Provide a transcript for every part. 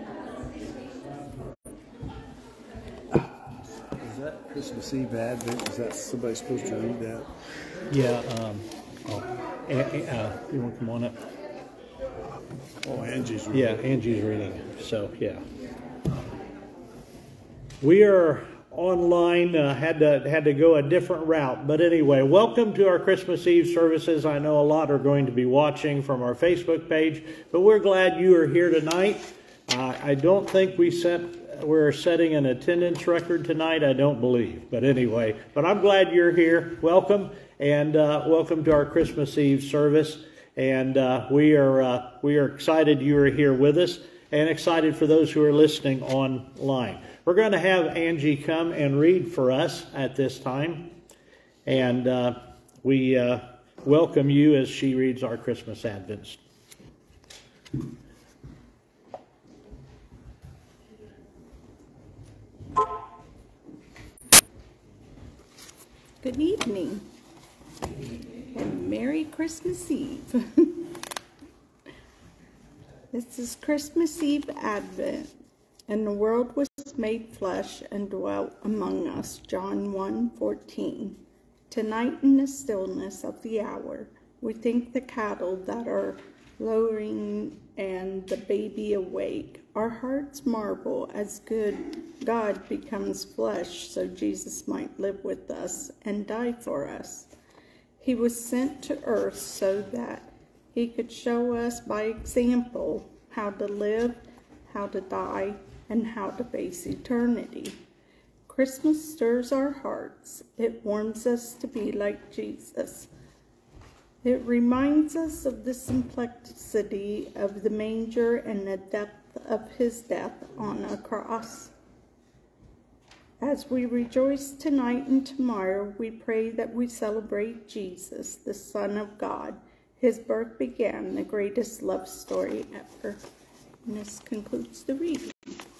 Is that Christmas Eve Advent? Is that somebody supposed to read that? Yeah. You want to come on up? Oh, Angie's reading. Yeah, Angie's reading. So, yeah. We are online, had to go a different route. But anyway, welcome to our Christmas Eve services. I know a lot are going to be watching from our Facebook page, but we're glad you are here tonight. I don't think we're setting an attendance record tonight, I don't believe. But anyway, I'm glad you're here. Welcome, and welcome to our Christmas Eve service. And we are excited you are here with us, and excited for those who are listening online. We're going to have Angie come and read for us at this time. And we welcome you as she reads our Christmas Advents. Good evening and Merry Christmas Eve. This is Christmas Eve Advent. And the world was made flesh and dwelt among us. John 1:14. Tonight in the stillness of the hour, we think the cattle that are lowing and the baby awake. Our hearts marvel as God becomes flesh so Jesus might live with us and die for us. He was sent to earth so that he could show us by example how to live, how to die, and how to face eternity. Christmas stirs our hearts. It warms us to be like Jesus. It reminds us of the simplicity of the manger and the depth of his death on a cross. As we rejoice tonight and tomorrow, we pray that we celebrate Jesus, the Son of God. His birth began the greatest love story ever. And this concludes the reading.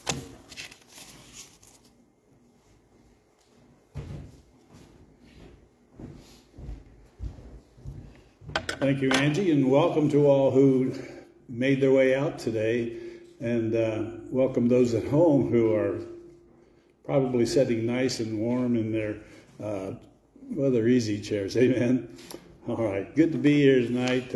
Thank you, Angie, and welcome to all who made their way out today, and welcome those at home who are probably sitting nice and warm in their their easy chairs. Amen. All right, good to be here tonight.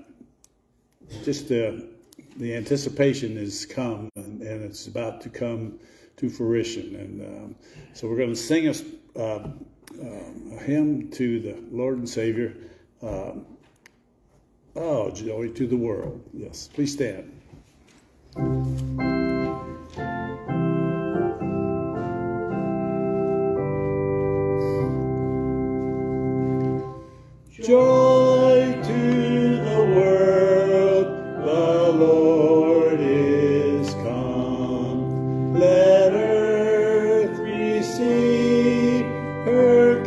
The anticipation has come, and it's about to come to fruition, and so we're going to sing a hymn to the Lord and Savior. Oh, joy to the world. Yes, please stand. Joy to the world, the Lord is come. Let earth receive her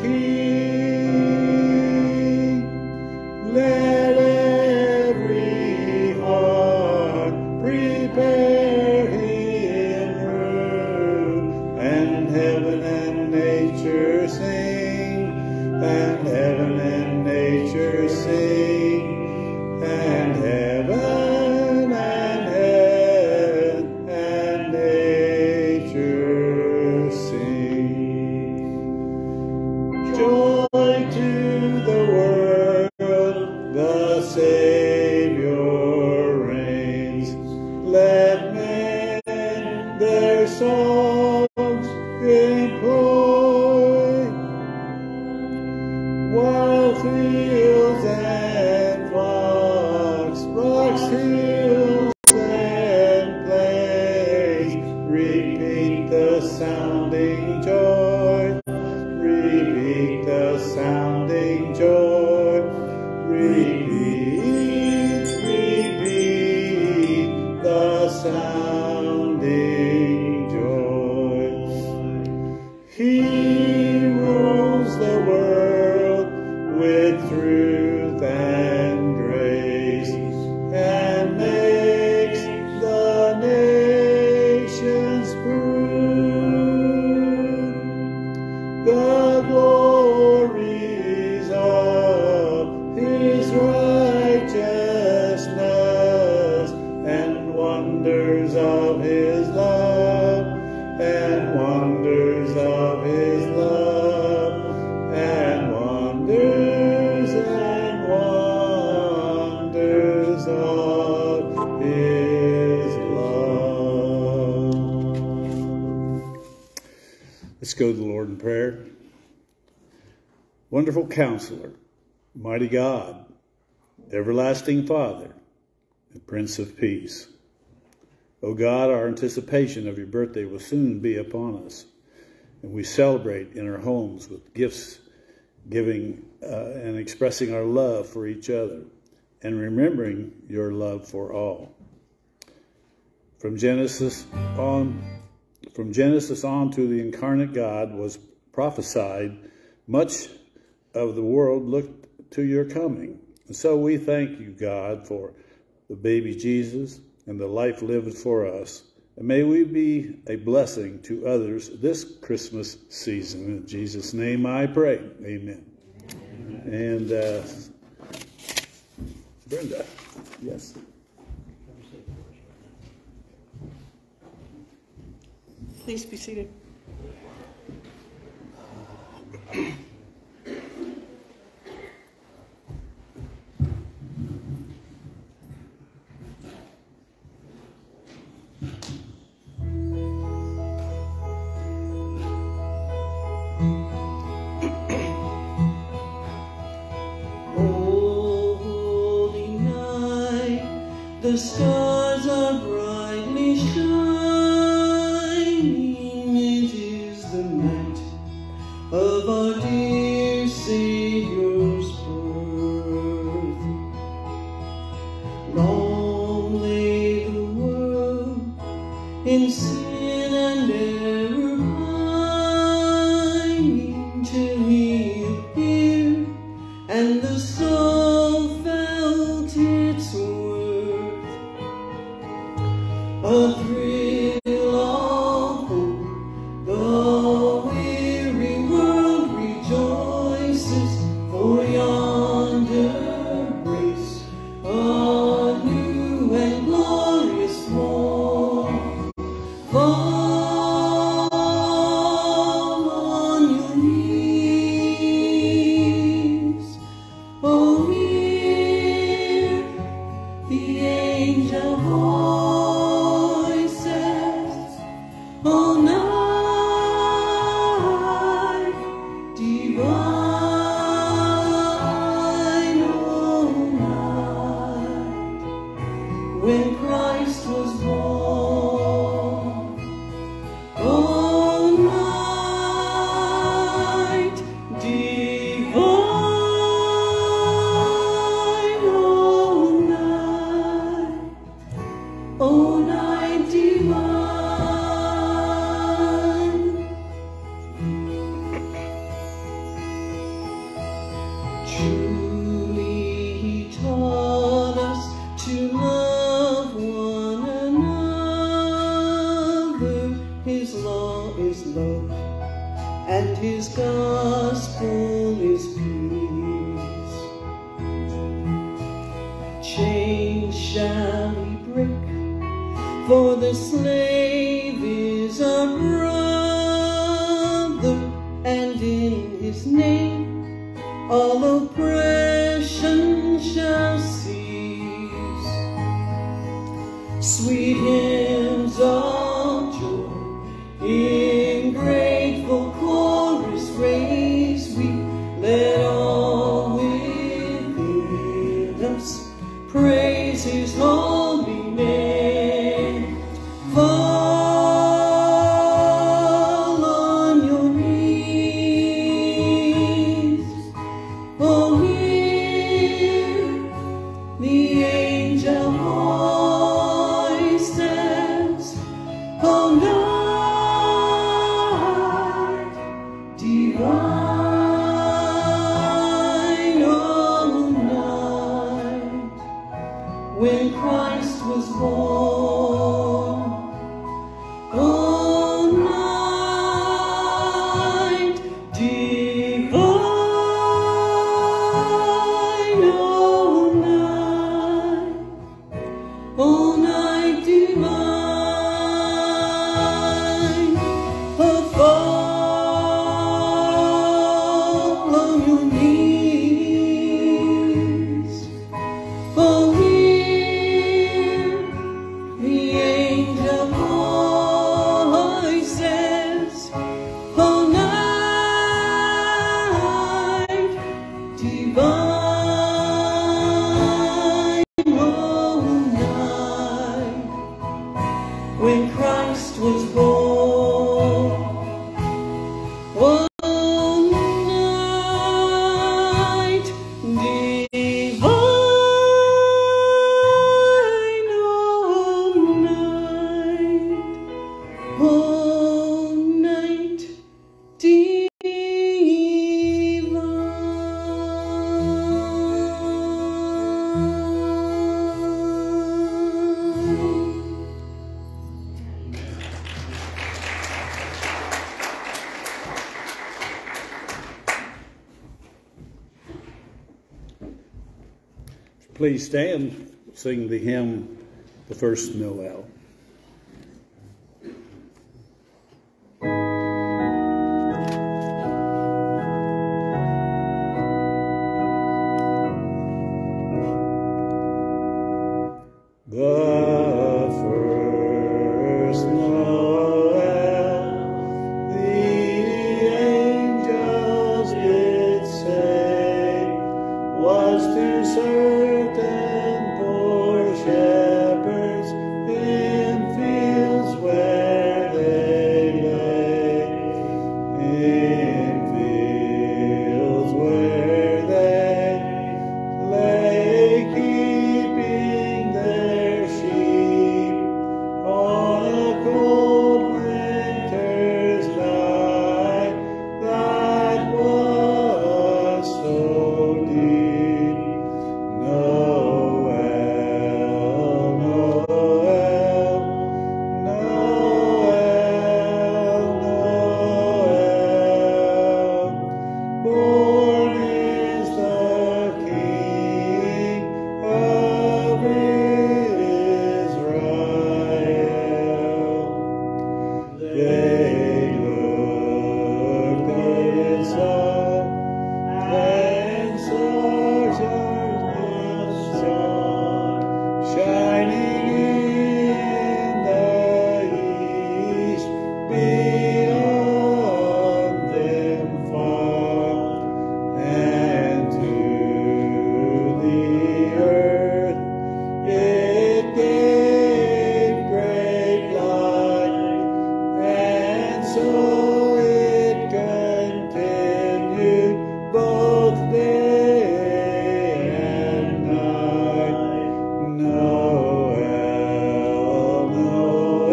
King. Let every heart prepare him room, and heaven and nature sing, and heaven and nature sing, and heaven and nature sing. Joy to the world, the Savior reigns. Let men their songs employ, while fields and flocks, rocks, hills, and plains repeat the sounding joy, repeat the sounding joy, repeat the sounding joy. He rules the world with truth and grace, and makes the nations prove the glories of his righteousness and wonders of of his love, and wonders of his love, and wonders of his love. Let's go to the Lord in prayer. Wonderful Counselor, mighty God, everlasting Father, and Prince of Peace. O God, our anticipation of your birthday will soon be upon us, and we celebrate in our homes with gifts, giving and expressing our love for each other, and remembering your love for all. From Genesis on to the incarnate God was prophesied. Much of the world looked to your coming. And so we thank you, God, for the baby Jesus and the life lived for us. And may we be a blessing to others this Christmas season. In Jesus' name I pray. Amen. And Brenda, yes. Please be seated. The stars are brightly shining. It is the night of our dear Savior's birth. Long lay the world in sin and error pining, till he appeared and the soul felt its worth. A thrill of hope, the weary world rejoices, for yonder breaks a new and glorious morn. Fall on your knees, oh, hear the angel voices, oh, night divine, oh, night when Christ was born, oh, night divine, oh, night divine. Truly he taught us to love one another. His law is love, and his gospel is peace. Chains shall he break, for the slave is our brother, and in his name all oppression shall cease. Sweet hymns of joy in grateful chorus raise we, let all within us praise his holy name. Fall on your knees, oh, hear the angel voices, oh, night divine, oh, night when Christ was born, oh, night divine, oh, night divine. when Christ was born. One night divine, all night divine. Please stand, sing the hymn, The First Noel. The first Noel, the angels did say, was to certain poor shepherds in fields where they lay, in fields where they lay, keeping their sheep on a cold winter's night that was so deep. Noel, Noel, Noel, Noel, born is the King of Israel. They looked and saw, and stars the sun shining in the east, beyond them far, and to the earth it gave great light, and so it continued both day and night. Noel, Noel,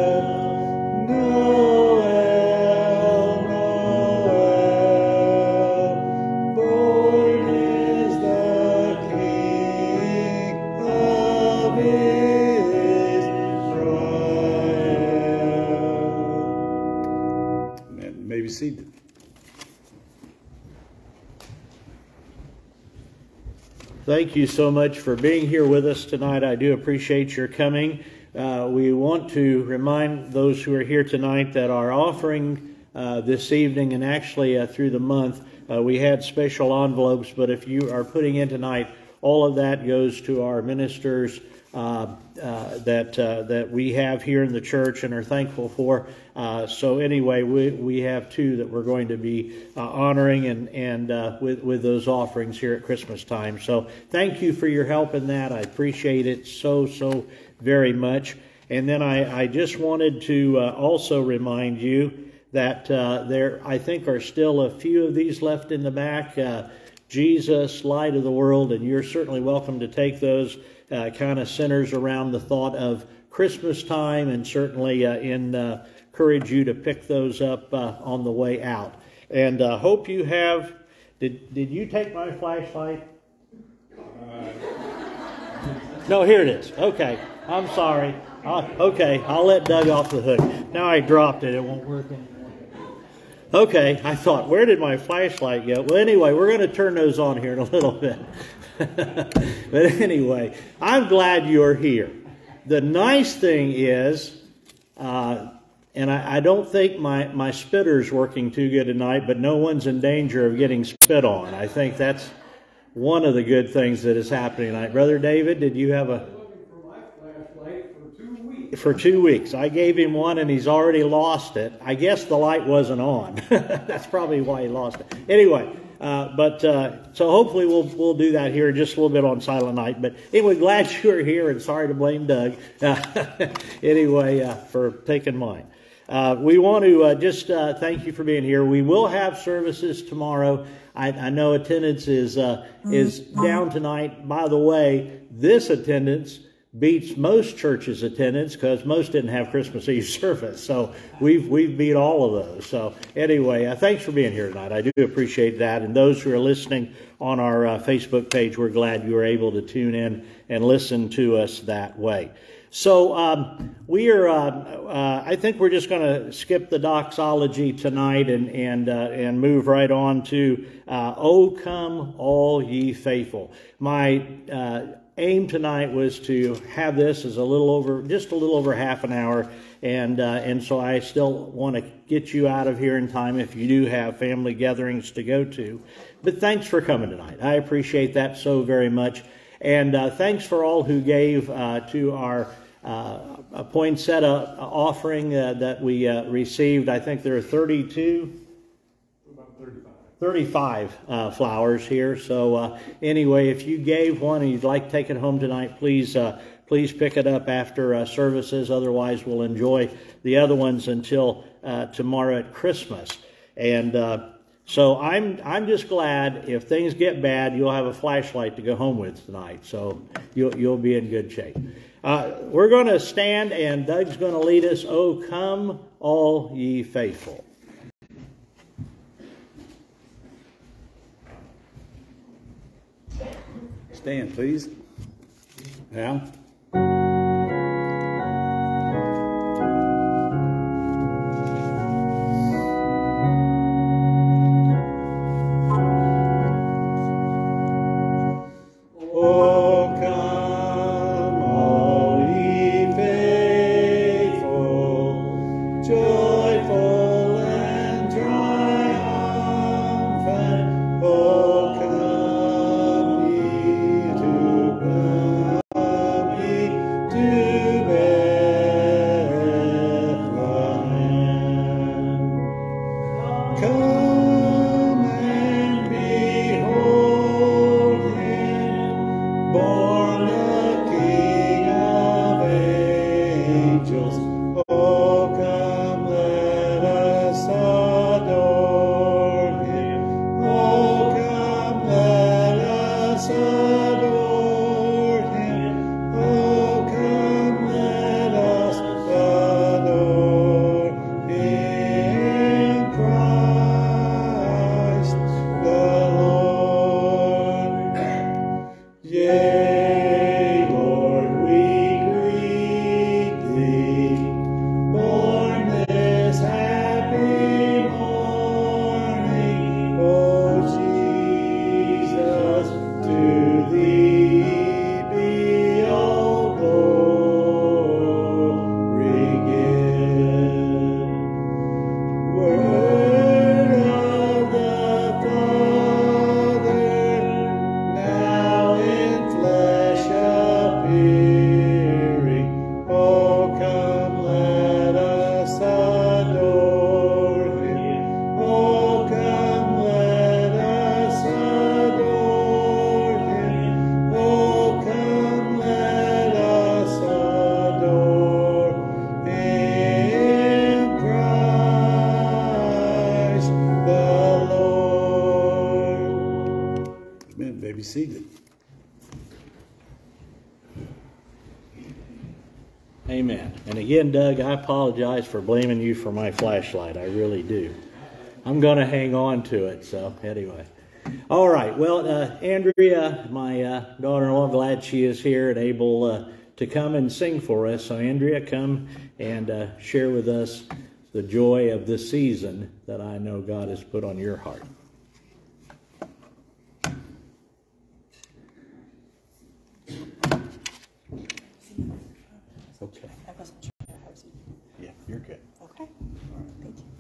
Noel, Noel, born is the King of Israel. And may be seated. Thank you so much for being here with us tonight. I do appreciate your coming. We want to remind those who are here tonight that our offering this evening and actually through the month, we had special envelopes, but if you are putting in tonight, all of that goes to our ministers that we have here in the church and are thankful for. So anyway, we have two that we're going to be honoring and with those offerings here at Christmas time. So thank you for your help in that. I appreciate it so very much. And then I just wanted to also remind you that there, I think, are still a few of these left in the back. Jesus, Light of the World, and you're certainly welcome to take those. Kind of centers around the thought of Christmas time, and certainly encourage you to pick those up on the way out. And hope you have. Did you take my flashlight? No, here it is. Okay, I'm sorry. Okay, I'll let Doug off the hook. Now I dropped it. It won't work anymore. Okay, I thought, where did my flashlight go? Well, anyway, we're going to turn those on here in a little bit. But anyway, I'm glad you're here. The nice thing is, and I don't think my spitter's working too good tonight, but no one's in danger of getting spit on. I think that's one of the good things that is happening tonight. Brother David, did you have a... For 2 weeks. I gave him one and he's already lost it. I guess the light wasn't on. That's probably why he lost it. Anyway, So hopefully we'll do that here just a little bit on Silent Night. But anyway, glad you're here, and sorry to blame Doug. Anyway, for taking mine. We want to just thank you for being here. We will have services tomorrow. I know attendance is down tonight. By the way, this attendance beats most churches' attendance because most didn't have Christmas Eve service. So we've beat all of those. So anyway, thanks for being here tonight. I do appreciate that. And those who are listening on our Facebook page, we're glad you were able to tune in and listen to us that way. So we are. I think we're just going to skip the doxology tonight and move right on to "O Come All Ye Faithful." My aim tonight was to have this as just a little over half an hour, and so I still want to get you out of here in time if you do have family gatherings to go to. But thanks for coming tonight. I appreciate that so very much. And thanks for all who gave to our poinsettia offering that we received. I think there are 35 flowers here. So anyway, if you gave one and you'd like to take it home tonight, please pick it up after services. Otherwise, we'll enjoy the other ones until tomorrow at Christmas. And so I'm just glad if things get bad, you'll have a flashlight to go home with tonight. So you'll be in good shape. We're going to stand, and Doug's going to lead us. "O come, all ye faithful." Stand, please. Al. Be seated. Amen. And again, Doug, I apologize for blaming you for my flashlight. I really do. I'm going to hang on to it. So anyway. All right. Well, Andrea, my daughter-in-law, glad she is here and able to come and sing for us. So Andrea, come and share with us the joy of this season that I know God has put on your heart. Okay. I wasn't sure how I was. Yeah, you're good. Okay. Thank you.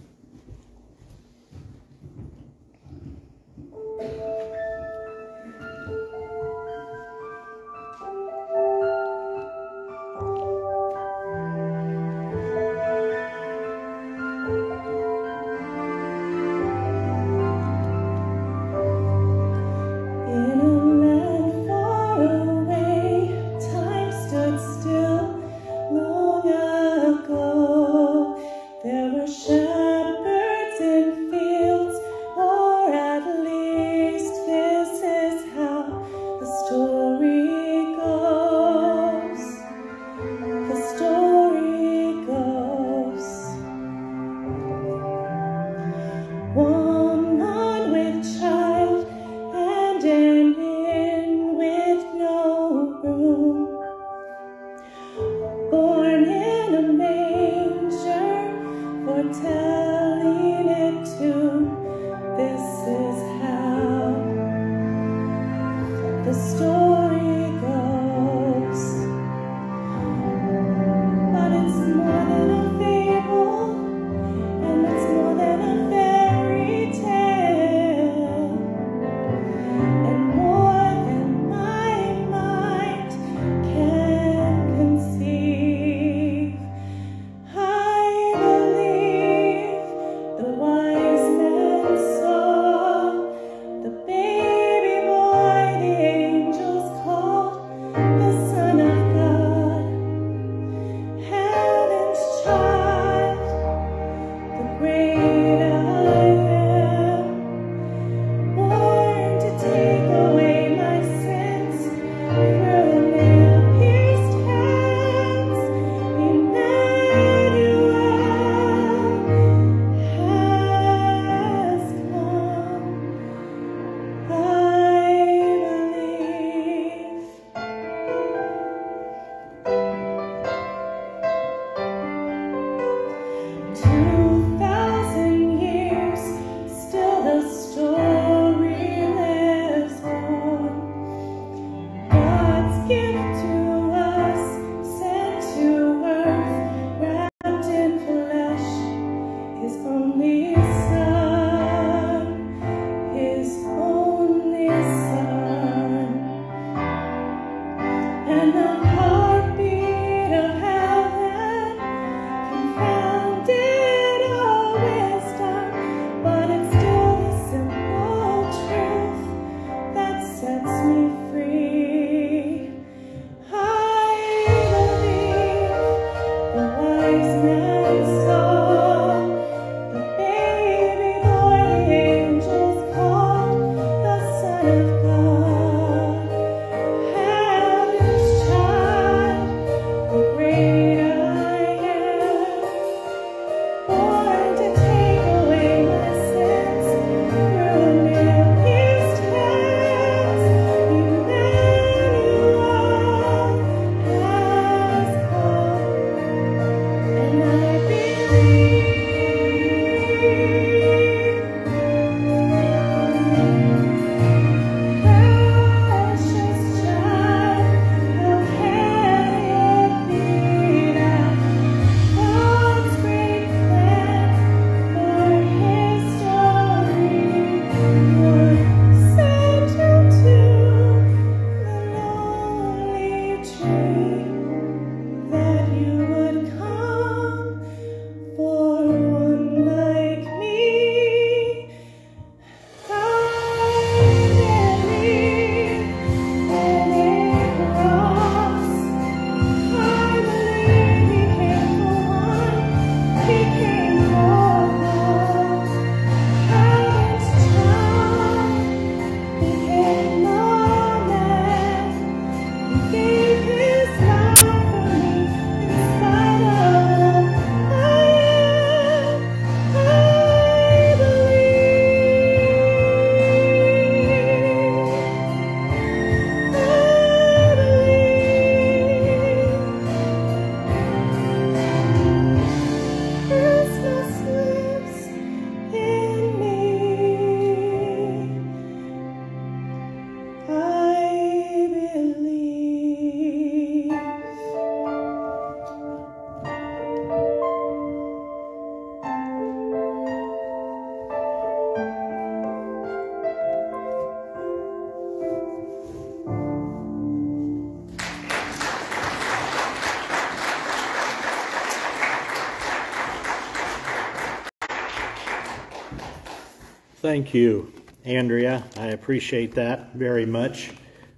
Thank you, Andrea. I appreciate that very much.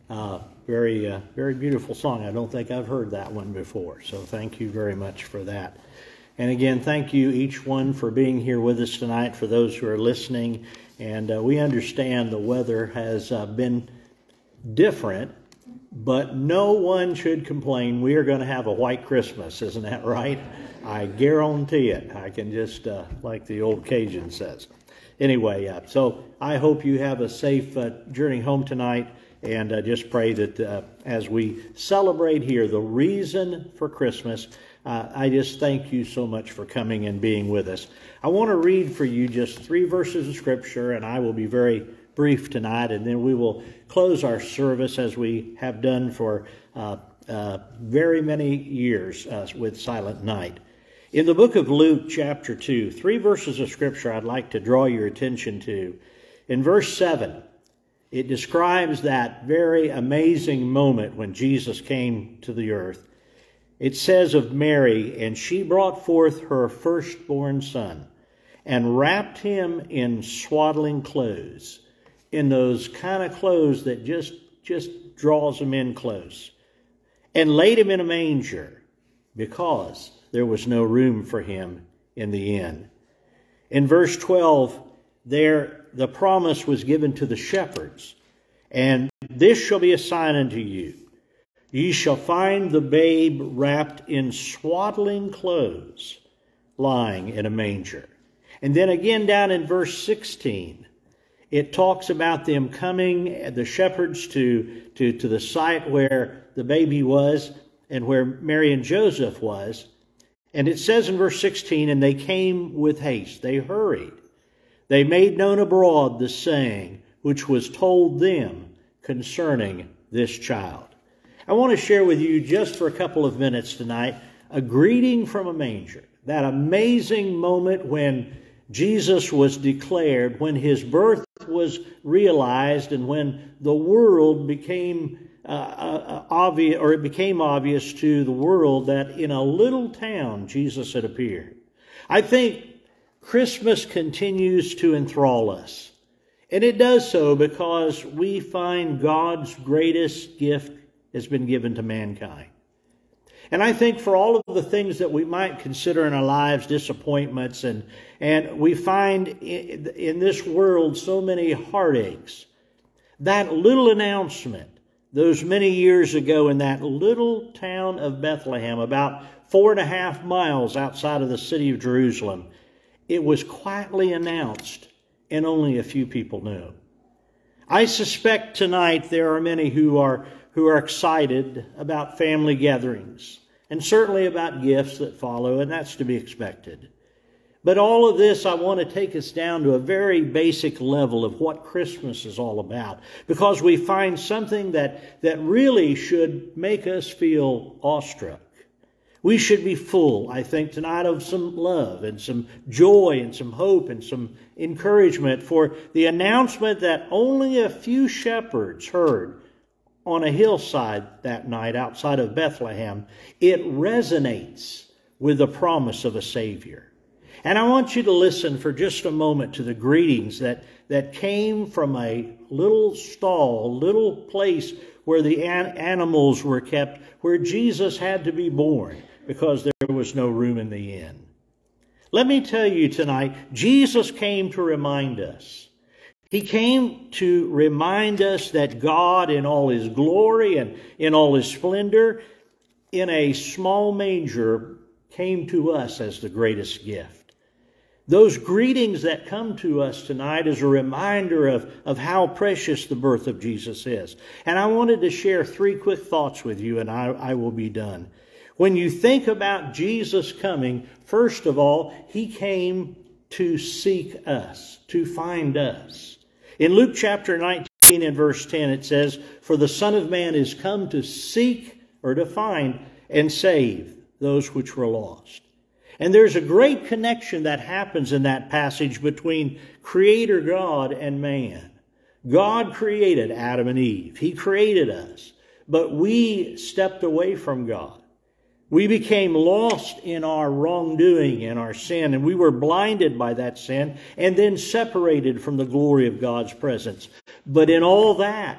Very beautiful song. I don't think I've heard that one before, so thank you very much for that. And again, thank you each one for being here with us tonight, for those who are listening. And we understand the weather has been different, but no one should complain. We are going to have a white Christmas, isn't that right? I guarantee it. I can just, like the old Cajun says. Anyway, so I hope you have a safe journey home tonight, and just pray that as we celebrate here the reason for Christmas, I just thank you so much for coming and being with us. I want to read for you just 3 verses of Scripture, and I will be very brief tonight, and then we will close our service as we have done for very many years with Silent Night. In the book of Luke, chapter 2, 3 verses of Scripture I'd like to draw your attention to. In verse 7, it describes that very amazing moment when Jesus came to the earth. It says of Mary, "And she brought forth her firstborn son, and wrapped him in swaddling clothes," in those kind of clothes that just draws them in close, "and laid him in a manger, because there was no room for him in the inn." In verse 12, there the promise was given to the shepherds, "And this shall be a sign unto you. Ye shall find the babe wrapped in swaddling clothes, lying in a manger." And then again down in verse 16, it talks about them coming, the shepherds, to the site where the baby was and where Mary and Joseph was. And it says in verse 16, "And they came with haste." They hurried. "They made known abroad the saying which was told them concerning this child." I want to share with you just for a couple of minutes tonight a greeting from a manger. That amazing moment when Jesus was declared, when his birth was realized, and when the world became obvious, or it became obvious to the world that in a little town Jesus had appeared. I think Christmas continues to enthrall us. And it does so because we find God's greatest gift has been given to mankind. And I think for all of the things that we might consider in our lives disappointments, and we find in this world so many heartaches, that little announcement those many years ago in that little town of Bethlehem, about 4.5 miles outside of the city of Jerusalem, it was quietly announced and only a few people knew. I suspect tonight there are many who are excited about family gatherings, and certainly about gifts that follow, and that's to be expected. But all of this, I want to take us down to a very basic level of what Christmas is all about, because we find something that really should make us feel awestruck. We should be full, I think, tonight of some love and some joy and some hope and some encouragement for the announcement that only a few shepherds heard on a hillside that night outside of Bethlehem. It resonates with the promise of a Savior. And I want you to listen for just a moment to the greetings that came from a little stall, little place where the animals were kept, where Jesus had to be born because there was no room in the inn. Let me tell you tonight, Jesus came to remind us. He came to remind us that God, in all His glory and in all His splendor, in a small manger, came to us as the greatest gift. Those greetings that come to us tonight is a reminder of how precious the birth of Jesus is. And I wanted to share 3 quick thoughts with you, and I will be done. When you think about Jesus coming, first of all, He came to seek us, to find us. In Luke chapter 19 and verse 10, it says, "For the Son of Man is come to seek," or to find, "and save those which were lost." And there's a great connection that happens in that passage between Creator God and man. God created Adam and Eve. He created us. But we stepped away from God. We became lost in our wrongdoing and our sin, and we were blinded by that sin and then separated from the glory of God's presence. But in all that,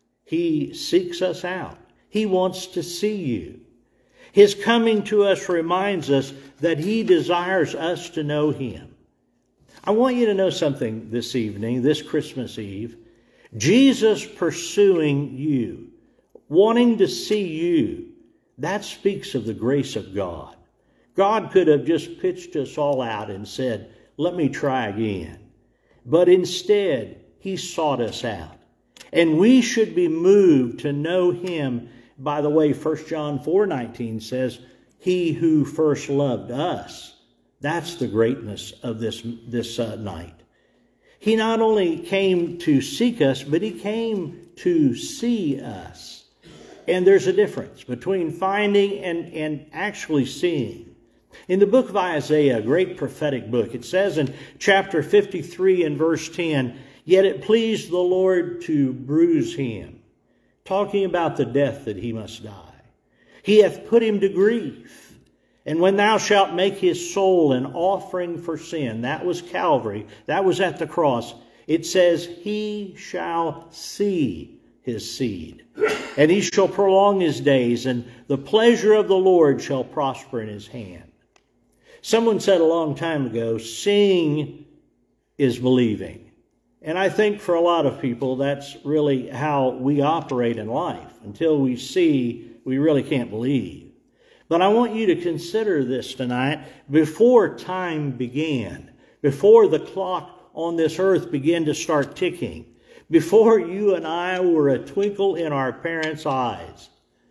He seeks us out. He wants to see you. His coming to us reminds us that He desires us to know Him. I want you to know something this evening, this Christmas Eve. Jesus pursuing you, wanting to see you, that speaks of the grace of God. God could have just pitched us all out and said, let me try again. But instead, He sought us out. And we should be moved to know Him. By the way, 1 John 4:19 says, He who first loved us. That's the greatness of this night. He not only came to seek us, but He came to see us. And there's a difference between finding and actually seeing. In the book of Isaiah, a great prophetic book, it says in chapter 53 and verse 10, Yet it pleased the Lord to bruise him, talking about the death that he must die. He hath put him to grief. And when thou shalt make his soul an offering for sin, that was Calvary, that was at the cross, it says, He shall see his seed, and he shall prolong his days, and the pleasure of the Lord shall prosper in his hand. Someone said a long time ago, seeing is believing. And I think for a lot of people, that's really how we operate in life. Until we see, we really can't believe. But I want you to consider this tonight. Before time began, before the clock on this earth began to start ticking, before you and I were a twinkle in our parents' eyes,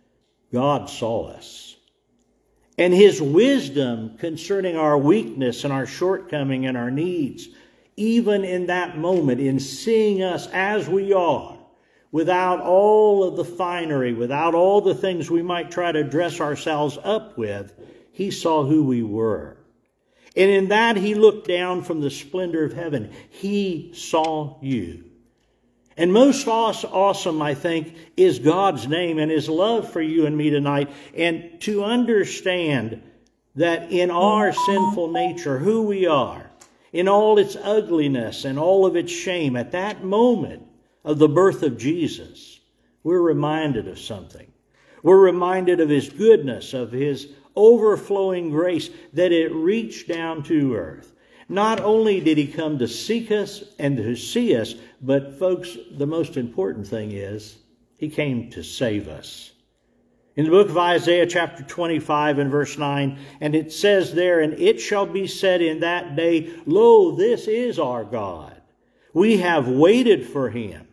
God saw us. And His wisdom concerning our weakness and our shortcoming and our needs, even in that moment, in seeing us as we are, without all of the finery, without all the things we might try to dress ourselves up with, He saw who we were. And in that He looked down from the splendor of heaven. He saw you. And most awesome, I think, is God's name and His love for you and me tonight. And to understand that in our sinful nature, who we are, in all its ugliness and all of its shame, at that moment of the birth of Jesus, we're reminded of something. We're reminded of His goodness, of His overflowing grace, that it reached down to earth. Not only did He come to seek us and to see us, but folks, the most important thing is He came to save us. In the book of Isaiah chapter 25 and verse 9, and it says there, And it shall be said in that day, Lo, this is our God. We have waited for Him,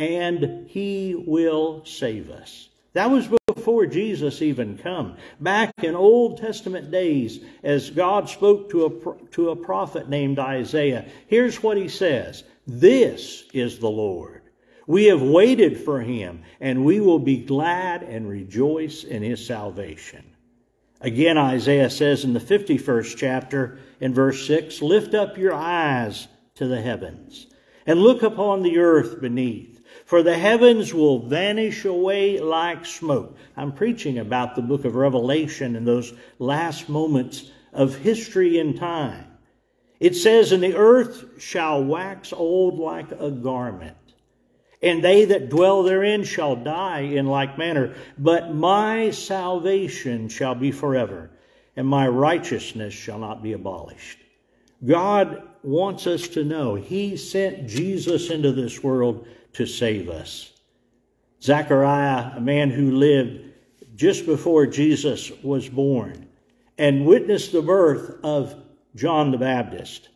and He will save us. That was before Jesus even come. Back in Old Testament days, as God spoke to a prophet named Isaiah, here's what He says, This is the Lord. We have waited for Him, and we will be glad and rejoice in His salvation. Again, Isaiah says in the 51st chapter, in verse 6, Lift up your eyes to the heavens, and look upon the earth beneath. For the heavens will vanish away like smoke. I'm preaching about the book of Revelation and those last moments of history and time. It says, And the earth shall wax old like a garment, and they that dwell therein shall die in like manner. But my salvation shall be forever, and my righteousness shall not be abolished. God wants us to know He sent Jesus into this world to save us. Zechariah, a man who lived just before Jesus was born and witnessed the birth of John the Baptist,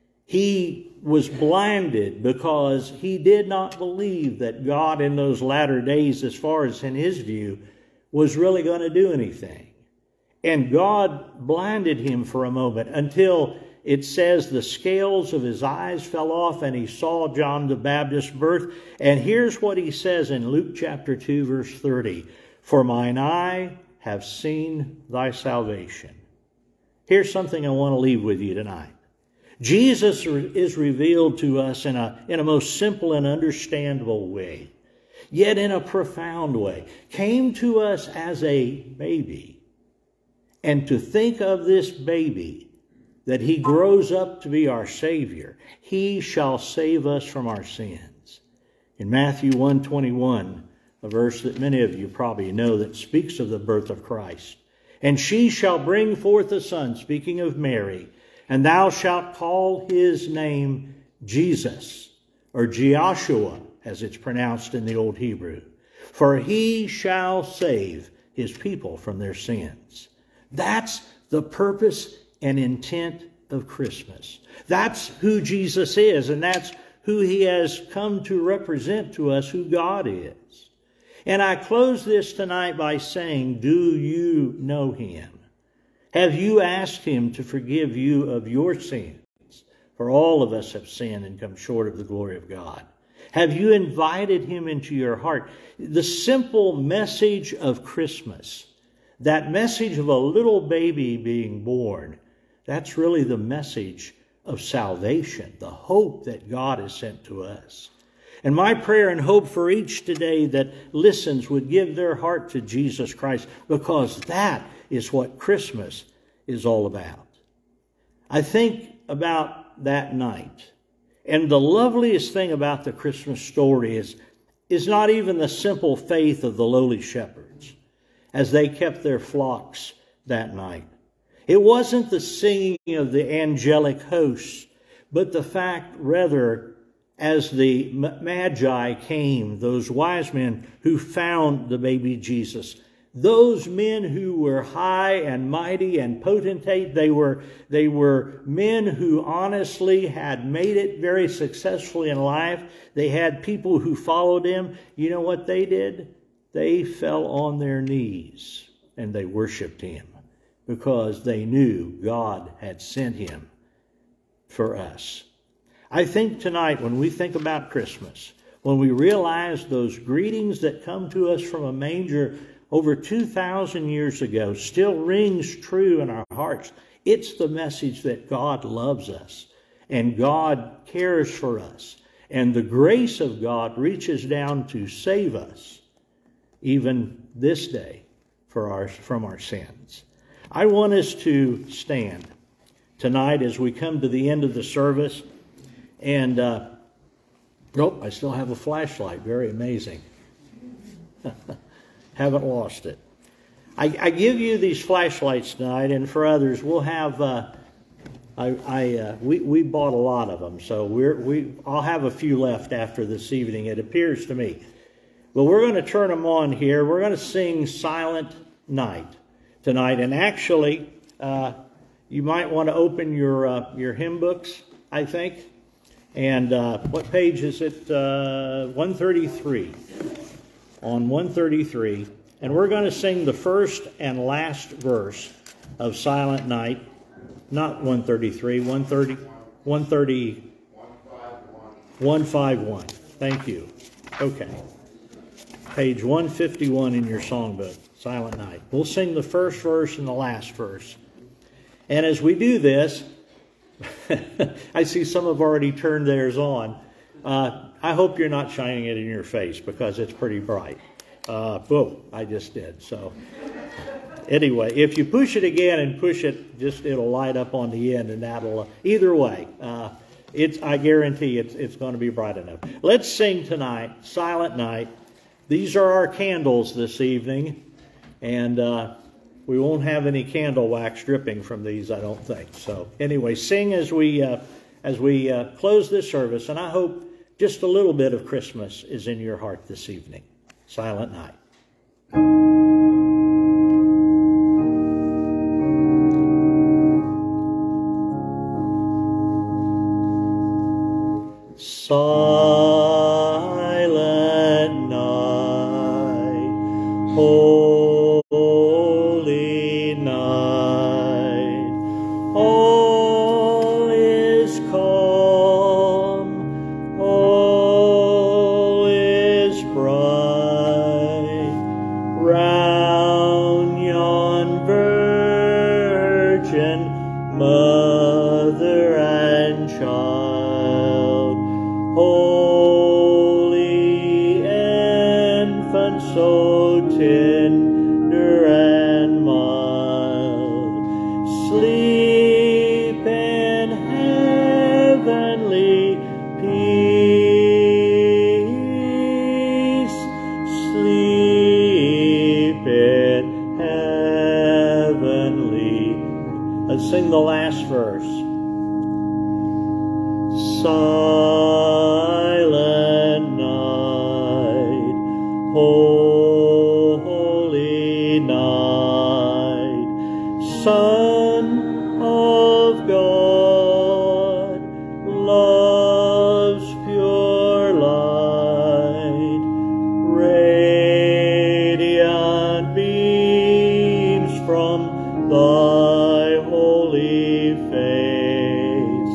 he was blinded because he did not believe that God in those latter days, as far as in his view, was really going to do anything. And God blinded him for a moment until it says the scales of his eyes fell off and he saw John the Baptist's birth. And here's what he says in Luke chapter 2, verse 30. For mine eye have seen thy salvation. Here's something I want to leave with you tonight. Jesus is revealed to us in a most simple and understandable way, yet in a profound way. Came to us as a baby. And to think of this baby, that he grows up to be our Savior. He shall save us from our sins. In Matthew 1:21, a verse that many of you probably know that speaks of the birth of Christ. And she shall bring forth a son, speaking of Mary, and thou shalt call his name Jesus, or Joshua, as it's pronounced in the Old Hebrew. For he shall save his people from their sins. That's the purpose and intent of Christmas. That's who Jesus is, and that's who he has come to represent to us who God is. And I close this tonight by saying, do you know him? Have you asked him to forgive you of your sins? For all of us have sinned and come short of the glory of God. Have you invited him into your heart? The simple message of Christmas, that message of a little baby being born, that's really the message of salvation, the hope that God has sent to us. And my prayer and hope for each today that listens would give their heart to Jesus Christ, because that is what Christmas is all about. I think about that night, and the loveliest thing about the Christmas story is not even the simple faith of the lowly shepherds as they kept their flocks that night. It wasn't the singing of the angelic hosts, but the fact, rather, as the Magi came, those wise men who found the baby Jesus, those men who were high and mighty and potentate, they were men who honestly had made it very successfully in life. They had people who followed him. You know what they did? They fell on their knees and they worshiped him because they knew God had sent him for us. I think tonight when we think about Christmas, when we realize those greetings that come to us from a manger over 2,000 years ago still rings true in our hearts. It's the message that God loves us and God cares for us. And the grace of God reaches down to save us even this day from our sins. I want us to stand tonight as we come to the end of the service. And, I still have a flashlight. Very amazing. Haven't lost it. I give you these flashlights tonight, and for others, we'll have. We bought a lot of them, so I'll have a few left after this evening. It appears to me, but we're going to turn them on here. We're going to sing "Silent Night" tonight, and actually, you might want to open your hymn books. I think, and what page is it? 133. On 133, and we're going to sing the first and last verse of Silent Night. Not 133, 151. Thank you. Okay. Page 151 in your songbook, Silent Night. We'll sing the first verse and the last verse. And as we do this, I see some have already turned theirs on. I hope you're not shining it in your face because it's pretty bright. Boom, I just did. So anyway, if you push it again and push it, it'll light up on the end, and that'll, either way, I guarantee it's going to be bright enough. Let's sing tonight, Silent Night. These are our candles this evening, and we won't have any candle wax dripping from these, I don't think. So anyway, sing as we close this service, and I hope just a little bit of Christmas is in your heart this evening. Silent Night. Silent night, holy night, all is calm, all is bright, round yon virgin mother and child, holy infant, so tender and mild. verse. Silent night, holy night, Son of God, love's pure light, radiant beams from thy holy face,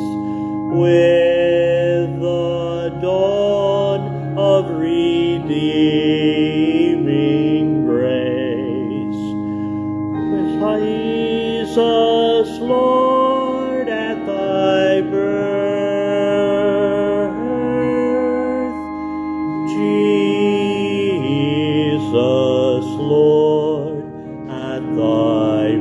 with the dawn of redeeming grace. Jesus, Lord, at thy birth, Jesus, Lord, at thy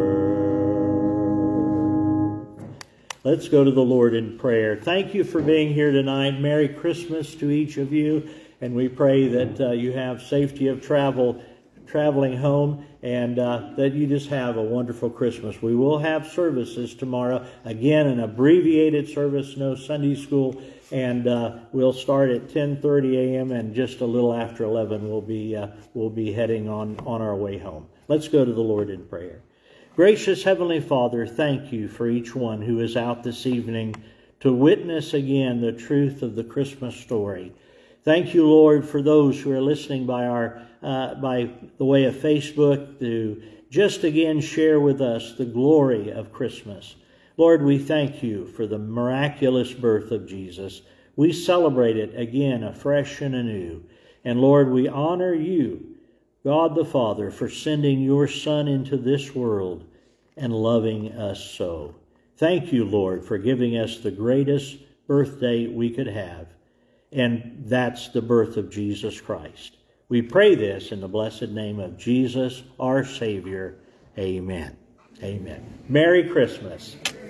birth. Let's go to the Lord in prayer. Thank you for being here tonight. Merry Christmas to each of you, and we pray that you have safety of traveling home, and that you just have a wonderful Christmas. We will have services tomorrow. Again, an abbreviated service, no Sunday school, and we'll start at 10:30 a.m. and just a little after 11 we'll be heading on our way home. Let's go to the Lord in prayer. Gracious Heavenly Father, thank you for each one who is out this evening to witness again the truth of the Christmas story. Thank you, Lord, for those who are listening by the way of Facebook to just again share with us the glory of Christmas. Lord, we thank you for the miraculous birth of Jesus. We celebrate it again afresh and anew. And Lord, we honor you, God the Father, for sending your Son into this world and loving us so. Thank you, Lord, for giving us the greatest birthday we could have. And that's the birth of Jesus Christ. We pray this in the blessed name of Jesus, our Savior. Amen. Amen. Merry Christmas.